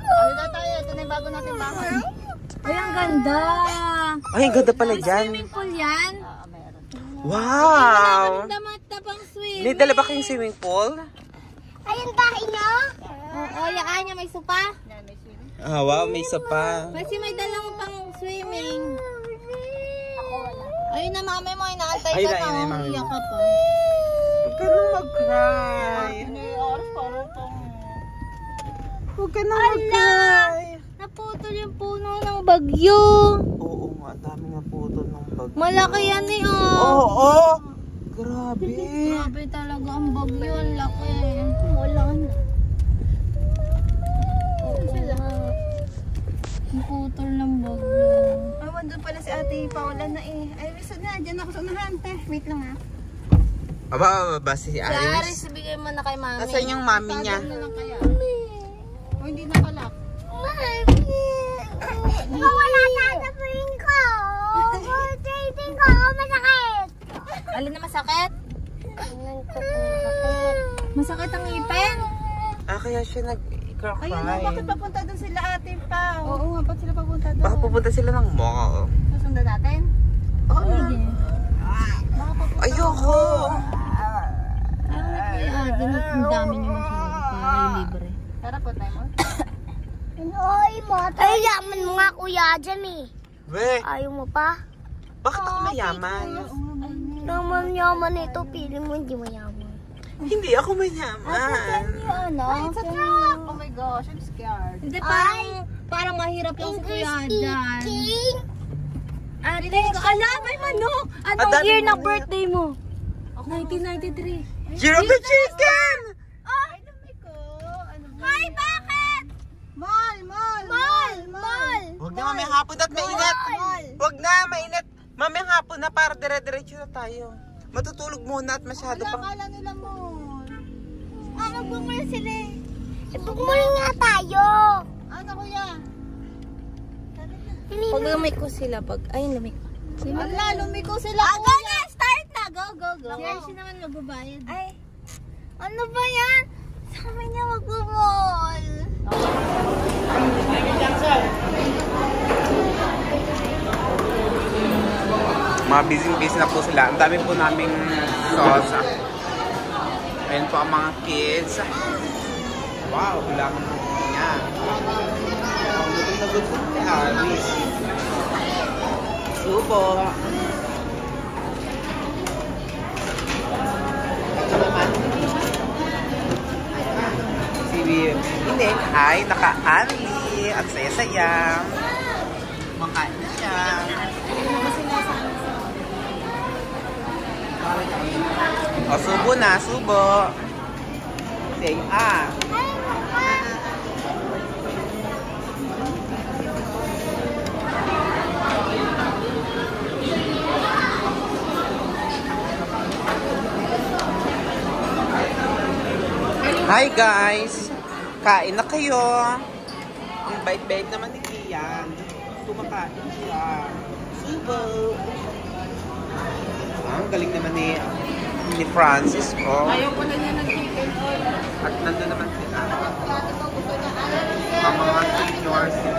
Ay, tayo. Ito na yung bago natin bahay. Ay, ang ganda. Ay, ang ganda pala dyan. Swimming pool yan? Wow! Damata pang swim. May dala ba kayong swimming pool? Ayun bahay nyo? Oo, yakaan niya may sopa. Ah, wow, may isa pa. Kasi may dalang pang swimming. Ayun na, mami mo, inaantay Ayun ka na, ayun na, na. mami. Iyak ka pa. Huwag ka nang mag-cry. Huwag ka nang mag-cry. Naputol yung puno ng bagyo. Oo nga, dami na putol ng bagyo. Malaki yan eh, oh. Oo! Grabe. Grabe talaga ang bagyo. Ang laki. Wala na. Naputol ng bagyo. Ay, wandun pala si Ate Paula na eh. Ay, lisod na. Diyan ako sa unahan, te. Wait lang ha. Aba, si Si Aris. Aris, ibigay mo na kay mami. Nasaan yung mami niya? Na lang kaya. O, hindi nakalak. Wala tatapuin ko. Titing ko. Masakit. Alin na masakit? Masakit ang ngipin? Ah, kaya siya nag-cry. Ayun na, bakit papunta doon sila Ate Pa? Oo nga, ba't sila papunta doon? Baka pupunta sila ng mall. Susundan natin? Oo. Sige. Ayoko! Ang dami niyo masyado. Para libre. Tara po tayo mo. Ay, ay, yaman mo nga kuya dyan eh. We, Ayaw mo pa? bakit ako mayaman? Yaman ito, pili mo hindi mayaman. Hindi ako mayaman. Ano? It's a trap! Oh my gosh, I'm scared. Hindi, parang mahirap yung si kuya dyan. Ate, ala, may manok! Anong Dami year mo ng birthday mo? 1993. Year of the Chicken! Ay, dami ko. Ano ba? Ay, bakit? Mall! Huwag na mamayang hapon at mainit. Huwag na, mainit. Mamayang hapon na para dire-diretso na tayo. Matutulog muna at masyado Wala, pang... kala nila mall. Mag-bumula sila eh. Bumula nga tayo. Ano kuya? Pag lumiko sila, ay lumiko. Ala, lumiko sila. Go na! Start na! Go! Siya naman magbabayad. Ay, ano ba yan? Sabi niya mag-mall. Mga busy na po sila. Ang dami po naming sauce. Ayan po ang mga kids. Wow, wala ka niya. Gutom na gutom si Aris. Subo. Si Inek ay naka-anli at saya-saya. Makain na siya. O, subo na, subo. Say, ah. Hi guys! Kain na kayo. Ang bait-bait naman ni Kian. Kumakain siya. Subo. Ang galing naman ni Francisco. Ayaw ko na niya ng chicken oil. At nandun naman sila. Mga seniors.